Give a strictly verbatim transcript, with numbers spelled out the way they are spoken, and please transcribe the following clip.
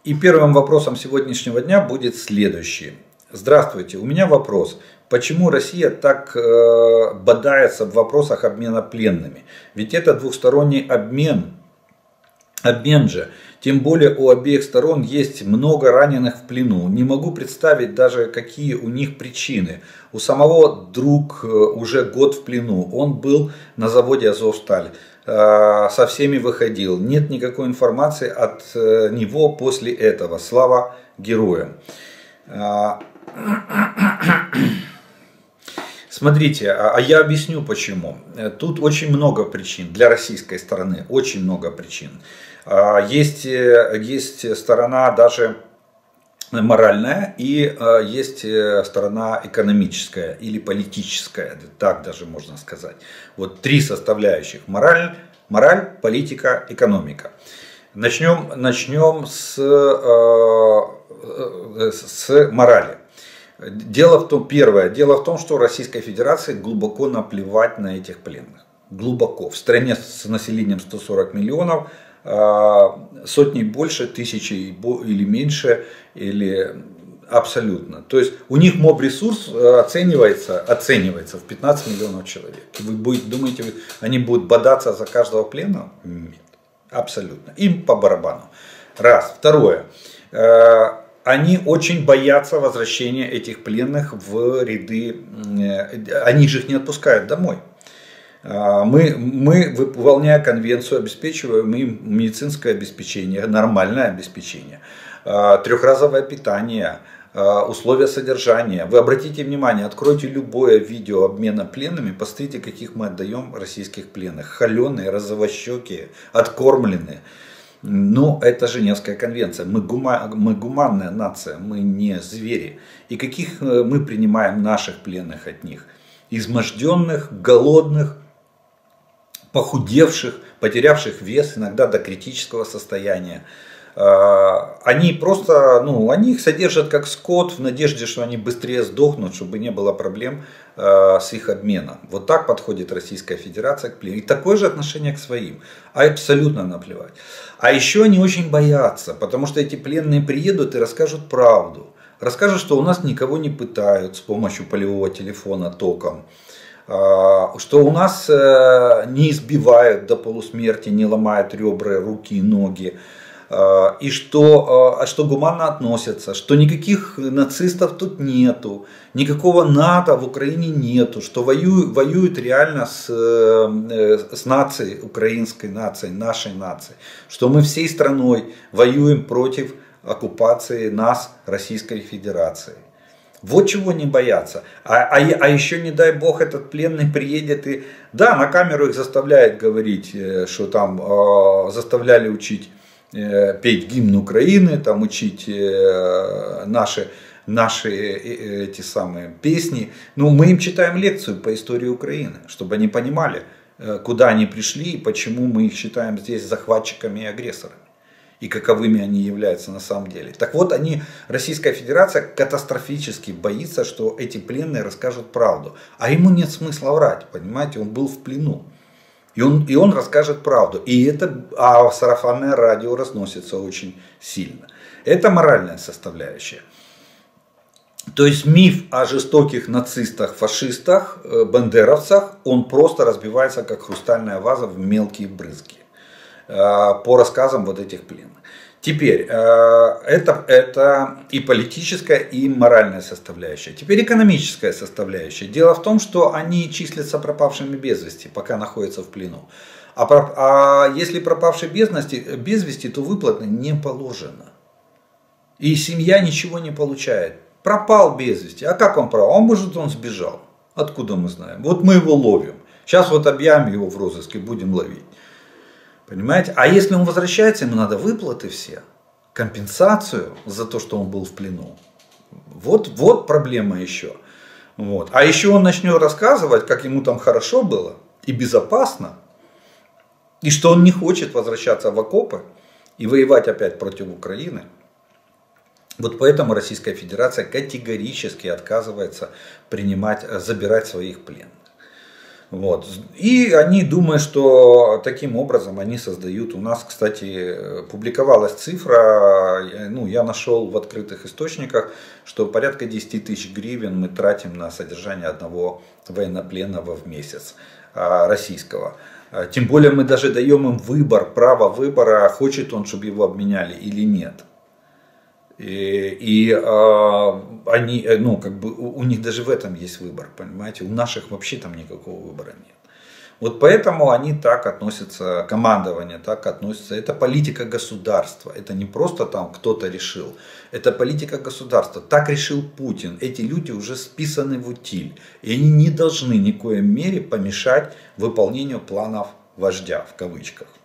И первым вопросом сегодняшнего дня будет следующий. Здравствуйте, у меня вопрос. Почему Россия так э, бодается в вопросах обмена пленными? Ведь это двухсторонний обмен. Обмен же. Тем более у обеих сторон есть много раненых в плену. Не могу представить даже, какие у них причины. У самого друг уже год в плену. Он был на заводе Азовсталь. Со всеми выходил. Нет никакой информации от него после этого. Слава героям. Смотрите, а я объясню почему. Тут очень много причин для российской стороны. Очень много причин. Есть, есть сторона даже моральная и есть сторона экономическая или политическая, так даже можно сказать. Вот три составляющих: мораль, мораль, политика, экономика. Начнем, начнем с, с морали. Дело в том, первое, дело в том, что Российской Федерации глубоко наплевать на этих пленных. Глубоко. В стране с населением сто сорок миллионов, сотни больше, тысячи или меньше, или абсолютно. То есть у них моб-ресурс оценивается, оценивается в пятнадцать миллионов человек. Вы будете, думаете, они будут бодаться за каждого пленного? Нет, абсолютно. Им по барабану. Раз. Второе. Они очень боятся возвращения этих пленных в ряды. Они же их не отпускают домой. Мы, мы, выполняя конвенцию, обеспечиваем им медицинское обеспечение, нормальное обеспечение, трехразовое питание, условия содержания. Вы обратите внимание, откройте любое видео обмена пленными, посмотрите, каких мы отдаем российских пленных. Холеные, розовощекие, откормленные. Но это Женевская конвенция. Мы, гума, мы гуманная нация, мы не звери. И каких мы принимаем наших пленных от них? Изможденных, голодных, похудевших, потерявших вес, иногда до критического состояния. Они просто, ну, они их содержат как скот в надежде, что они быстрее сдохнут, чтобы не было проблем с их обменом. Вот так подходит Российская Федерация к пленным. И такое же отношение к своим. Абсолютно наплевать. А еще они очень боятся, потому что эти пленные приедут и расскажут правду. Расскажут, что у нас никого не пытают с помощью полевого телефона током. Что у нас не избивают до полусмерти, не ломают ребра, руки и ноги. И что, что гуманно относятся, что никаких нацистов тут нету, никакого НАТО в Украине нету, что воюют, воюют реально с, с нацией, украинской нацией, нашей нацией, что мы всей страной воюем против оккупации нас, Российской Федерации. Вот чего не боятся. А, а, а еще, не дай бог, этот пленный приедет и, да, на камеру их заставляет говорить, что там э, заставляли учить, э, петь гимн Украины, там учить э, наши, наши э, эти самые песни. Ну, мы им читаем лекцию по истории Украины, чтобы они понимали, э, куда они пришли и почему мы их считаем здесь захватчиками и агрессорами. И каковыми они являются на самом деле. Так вот, они, Российская Федерация катастрофически боится, что эти пленные расскажут правду. А ему нет смысла врать, понимаете, он был в плену. И он, и он расскажет правду. И это, а сарафанное радио разносится очень сильно. Это моральная составляющая. То есть миф о жестоких нацистах, фашистах, бандеровцах, он просто разбивается, как хрустальная ваза, в мелкие брызги. По рассказам вот этих пленных. Теперь, это, это и политическая, и моральная составляющая. Теперь экономическая составляющая. Дело в том, что они числятся пропавшими без вести, пока находятся в плену. А, а если пропавший без вести, без вести, то выплаты не положено. И семья ничего не получает. Пропал без вести. А как он пропал? А может, он сбежал. Откуда мы знаем? Вот мы его ловим. Сейчас вот объявим его в розыске, будем ловить. Понимаете? А если он возвращается, ему надо выплаты все, компенсацию за то, что он был в плену. Вот, вот проблема еще. Вот. А еще он начнет рассказывать, как ему там хорошо было и безопасно, и что он не хочет возвращаться в окопы и воевать опять против Украины. Вот поэтому Российская Федерация категорически отказывается принимать, забирать своих пленных. Вот. И они думают, что таким образом они создают. У нас, кстати, публиковалась цифра, ну, я нашел в открытых источниках, что порядка десять тысяч гривен мы тратим на содержание одного военнопленного в месяц российского. Тем более мы даже даем им выбор, право выбора, хочет он, чтобы его обменяли или нет. И, и э, они, ну, как бы у, у них даже в этом есть выбор, понимаете, у наших вообще там никакого выбора нет. Вот поэтому они так относятся, командование так относится, это политика государства, это не просто там кто-то решил, это политика государства, так решил Путин, эти люди уже списаны в утиль, и они не должны ни в коем мере помешать выполнению планов вождя, в кавычках.